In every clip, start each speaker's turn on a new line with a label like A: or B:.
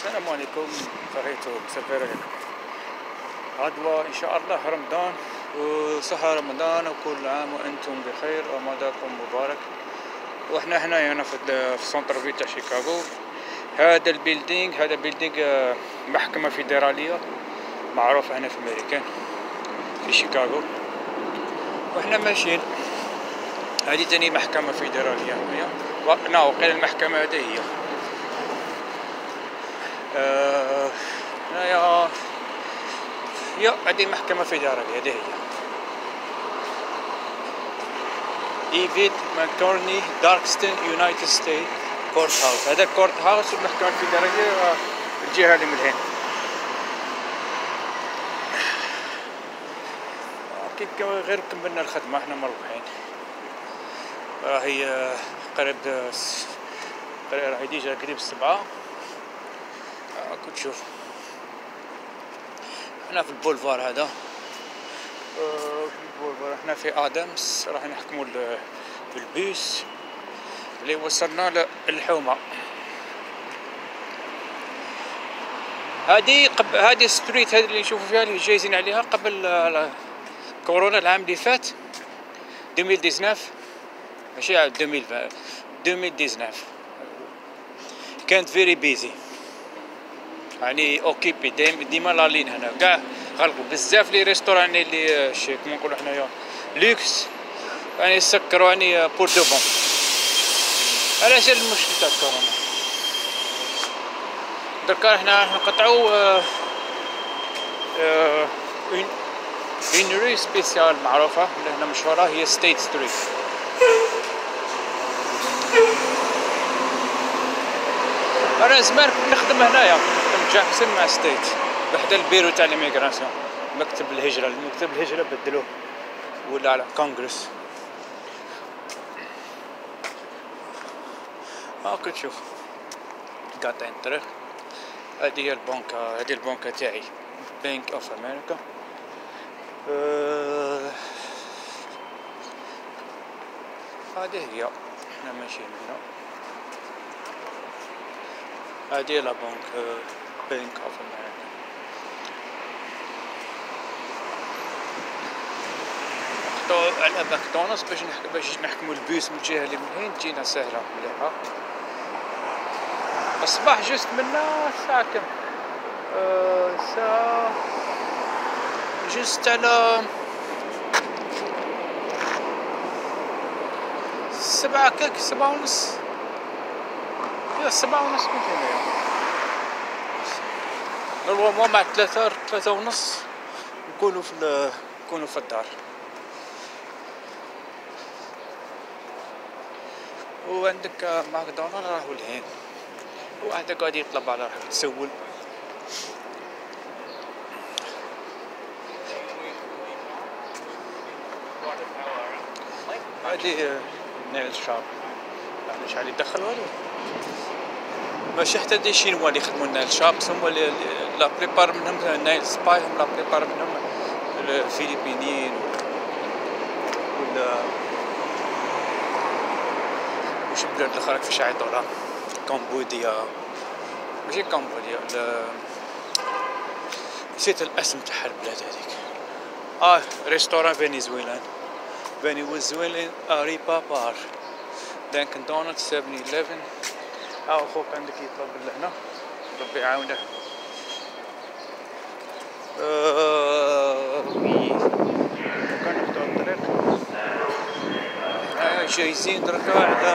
A: السلام عليكم. قريتو مسافر غدوة إن شاء الله رمضان وصحة رمضان وكل عام وأنتم بخير رمضانكم مبارك. وإحنا هنا في سنتر فيل تاع شيكاغو. هذا بيلدينغ محكمة فيدرالية معروفة هنا في أمريكا في شيكاغو. وإحنا ماشيين هذه تاني محكمة فيدرالية وقيل المحكمة هذه هي هذه المحكمة فيدرالية هذه هي إيفيد ماكورني داركستون يونايتد ستيت كورت هاوس. هذا كورت هاوس المحكمة الفيدرالية الجهة اللي من الهند. غير كملنا الخدمة احنا مروحين. هي قريب راح يجي قريب 7. كنت تشوف احنا في البولفار هذا احنا في ادمز. راح نحكموا بالبيس اللي وصلنا للحومة. هذه ستريت هذه اللي نشوفوا فيها اللي جايزين عليها قبل كورونا العام اللي فات 2019 ماشي 2019 كانت فيري بيزي يعني اوكيبي ديما لالين هنا كاع غلقوا بزاف لي ريستوران اللي كيما نقولوا حنايا لوكس يعني يسكروا يعني بور دو بون. علاش المشكل تاع كورونا دركا حنا نقطعوا اون ري سبيسيال معروفه اللي هنا مشهوره هي ستيت ستريت. انا زمان كنت نخدم هنايا في جاكسون مع ستيت بحدا البيرو تاع ليميغراسيون مكتب الهجرة بدلوه ولا على كونغرس. كنت تشوف قاطعين الطريق. هذه هي البنكة تاعي بنك اوف امريكا. هذه هي احنا ماشيين هنا. هذه لا بنك اوف امريكا. نقطعو على ماكدونالدز باش نحكمو البيس من الجهة اللي من الهند. جينا سهلة مليحة. الصباح جست منا الساعة كم؟ الساعة جست على 7 كاك 7:30. 7:30 كنت هنايا. نورمالمون مع 3:30 نكونو في الدار. وعندك ماكدونالدز راهو لهين وهذا قاعد يطلب على راح تسول. هذه نيل شاب يعني شحال يدخل والو ماشي حتى دي شينوا اللي يخدموا نيل شابس هما لا بريبار منهم نيل سباي هم لا بريبار منهم الفلبينيين ولا وش بلاد الاخرى كيفاش يعيطولها كمبوديا ماشي كمبوديا نسيت الاسم تاع البلاد هذيك. ريستوران فنزويلان ريبا بار دانكن دونتس 7-11. اخوك عندك يطلب لهنا ربي يعاونه. كان نقطع الطريق جايزين دركا على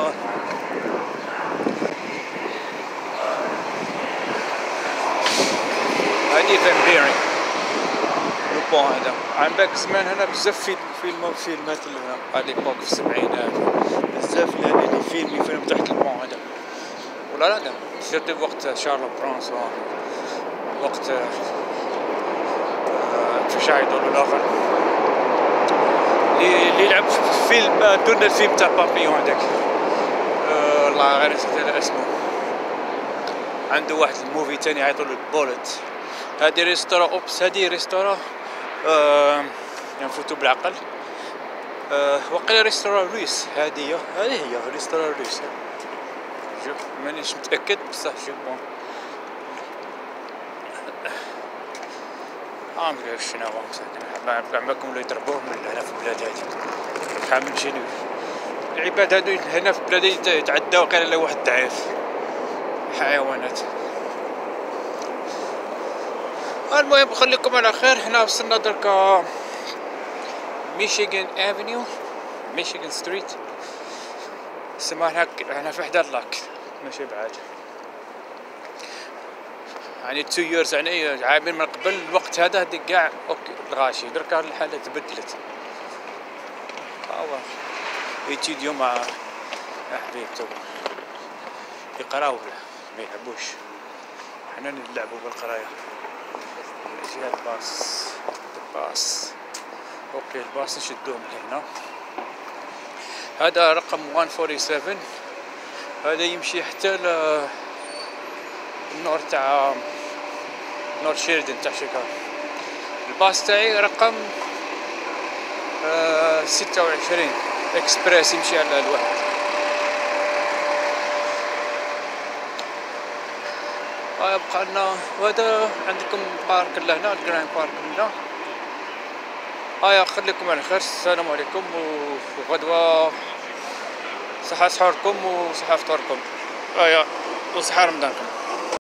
A: هادي فان بيرينغ لوبون. هذا عن باك زمان هنا بزاف فيلمات اللي هنا على ليبوك في السبعينات بزاف اللي فيلم تحت البون هذا ولا لا سيرتو وقت شارل برونسون وقت كيفاش يعيطولو الاخر اللي لعب في فيلم دون الفيلم تاع بابيون هذاك والله غير نسيت اسمه. عنده واحد الموفي تاني يعيطولو البولت. هذه ريستورا هذه ريستورا ينفوتو بالعقل. وقيل ريستورا رويس. هذه هي ريستورا رويس. شوف مانيش متأكد بصح شوف بون ما ادري شنو عمكم اللي يضربوهم هنا في البلاد هادي خامن شنو العباد هادو هنا في البلاد يتعداو غير على واحد ضعيف حيوانات. المهم خليكم على خير. حنا وصلنا دركا ميشيغان افنيو ميشيغان ستريت سماها هكا. حنا في حدا اللاك ماشي بعاد يعني 2 years يعني عامين من قبل الوقت هذا هاديك كاع اوكي الغاشي دركا الحالة تبدلت. يتيديو مع حبيبتو يقراو ما يلعبوش حنا نلعبو بالقرايه. جا الباص اوكي الباص نشدوه من هنا. هذا رقم 147 هذا يمشي حتى النور تاع نور شيردن تاع شيكاغو. الباص تاعي رقم 26 اكسبريس يمشي على الواحد. يبقى لنا وهذا عندكم بارك لهنا الجراند بارك هنا. خليكم على خير. السلام عليكم وغدوة صحة سحوركم وصحة فطوركم وصحة رمضانكم.